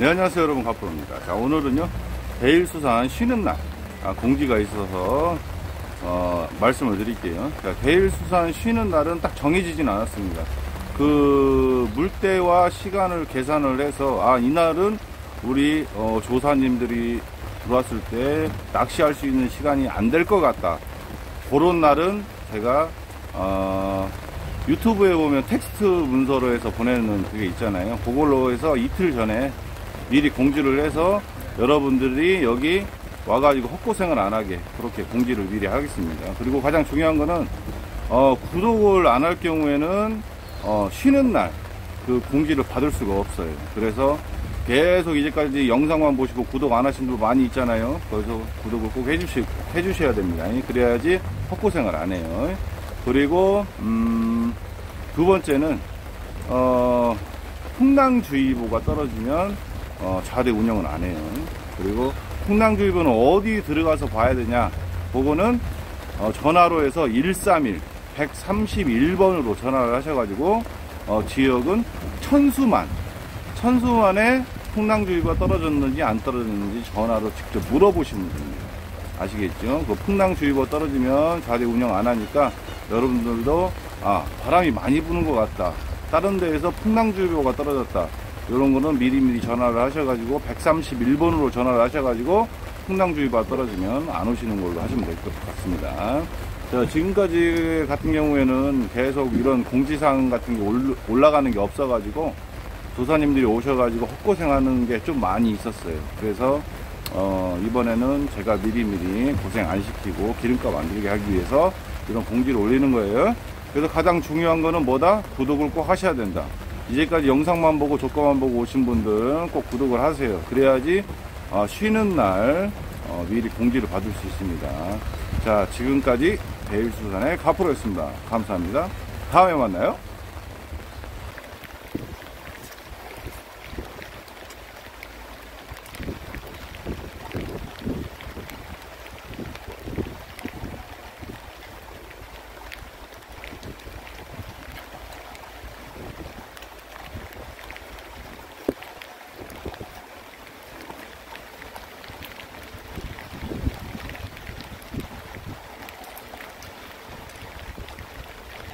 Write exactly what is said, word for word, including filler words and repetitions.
네, 안녕하세요 여러분, 가프로입니다. 자, 오늘은요 대일수산 쉬는 날 아, 공지가 있어서 어, 말씀을 드릴게요. 자, 대일수산 쉬는 날은 딱 정해지진 않았습니다. 그 물때와 시간을 계산을 해서 아, 이날은 우리 어, 조사님들이 들어왔을 때 낚시할 수 있는 시간이 안 될 것 같다. 그런 날은 제가 어, 유튜브에 보면 텍스트 문서로 해서 보내는 그게 있잖아요. 그걸로 해서 이틀 전에 미리 공지를 해서 여러분들이 여기 와가지고 헛고생을 안 하게 그렇게 공지를 미리 하겠습니다. 그리고 가장 중요한 거는 어, 구독을 안 할 경우에는 어, 쉬는 날 그 공지를 받을 수가 없어요. 그래서 계속 이제까지 영상만 보시고 구독 안 하신 분 많이 있잖아요. 그래서 구독을 꼭 해주시, 해주셔야 됩니다. 그래야지 헛고생을 안 해요. 그리고 음, 두 번째는 어, 풍랑주의보가 떨어지면 어, 자대 운영은 안 해요. 그리고 풍랑주의보는 어디 들어가서 봐야 되냐, 그거는 어, 전화로 해서 일삼일 백삼십일 번으로 전화를 하셔가지고 어, 지역은 천수만 천수만에 풍랑주의보가 떨어졌는지 안 떨어졌는지 전화로 직접 물어보시면 됩니다. 아시겠죠? 그 풍랑주의보 떨어지면 자대 운영 안 하니까 여러분들도 아, 바람이 많이 부는 것 같다, 다른 데에서 풍랑주의보가 떨어졌다, 이런 거는 미리미리 전화를 하셔가지고 백삼십일 번으로 전화를 하셔가지고 풍랑주의보가 떨어지면 안 오시는 걸로 하시면 될 것 같습니다. 자, 지금까지 같은 경우에는 계속 이런 공지사항 같은 게 올라가는 게 없어가지고 조사님들이 오셔가지고 헛고생하는 게 좀 많이 있었어요. 그래서 어, 이번에는 제가 미리미리 고생 안 시키고 기름값 안 들게 하기 위해서 이런 공지를 올리는 거예요. 그래서 가장 중요한 거는 뭐다? 구독을 꼭 하셔야 된다. 이제까지 영상만 보고 조건만 보고 오신 분들은 꼭 구독을 하세요. 그래야지 어, 쉬는 날 어, 미리 공지를 받을 수 있습니다. 자, 지금까지 대일수산의 가프로였습니다. 감사합니다. 다음에 만나요.